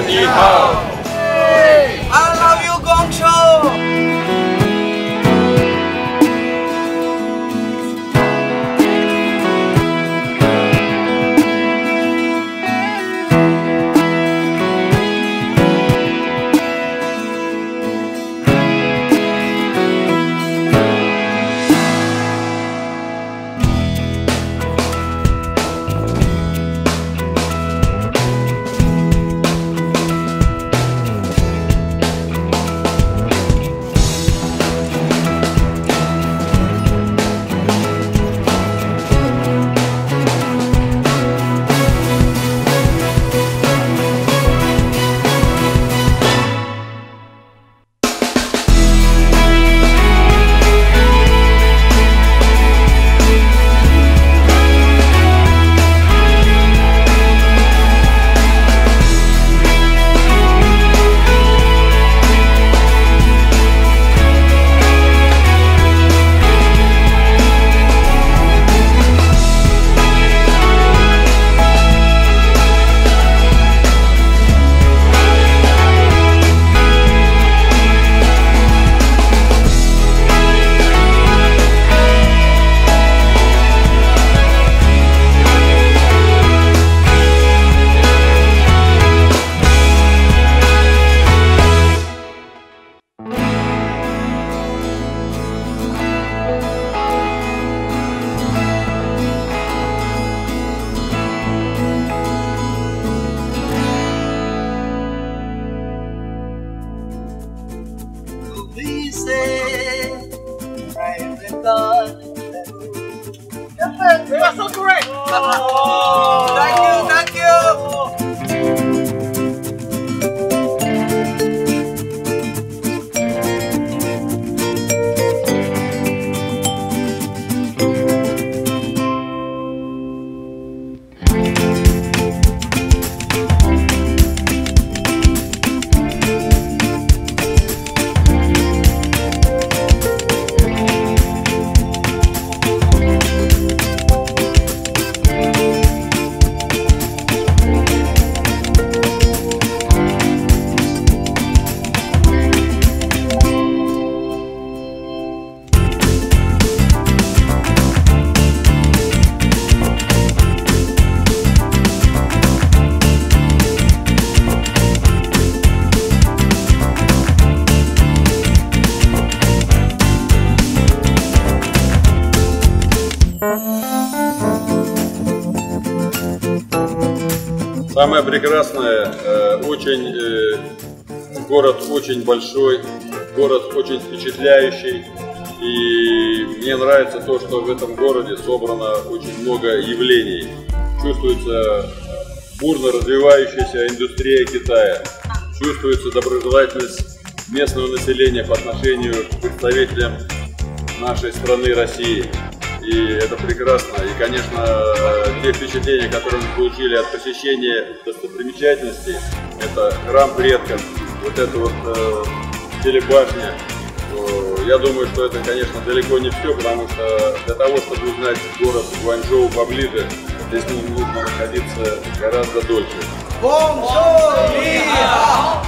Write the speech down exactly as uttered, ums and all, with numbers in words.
Ni hao. I love you, Guangzhou. You are so correct! Oh, thank you, thank you! Самое прекрасное, э, очень, э, город очень большой, город очень впечатляющий. И мне нравится то, что в этом городе собрано очень много явлений. Чувствуется бурно развивающаяся индустрия Китая, чувствуется доброжелательность местного населения по отношению к представителям нашей страны России. И это прекрасно. И, конечно, те впечатления, которые мы получили от посещения достопримечательностей, это храм предков, вот эта вот э, телебашня. Я думаю, что это, конечно, далеко не все, потому что для того, чтобы узнать город Гуанчжоу поближе, здесь нужно находиться гораздо дольше. Guangzhou, ни хао!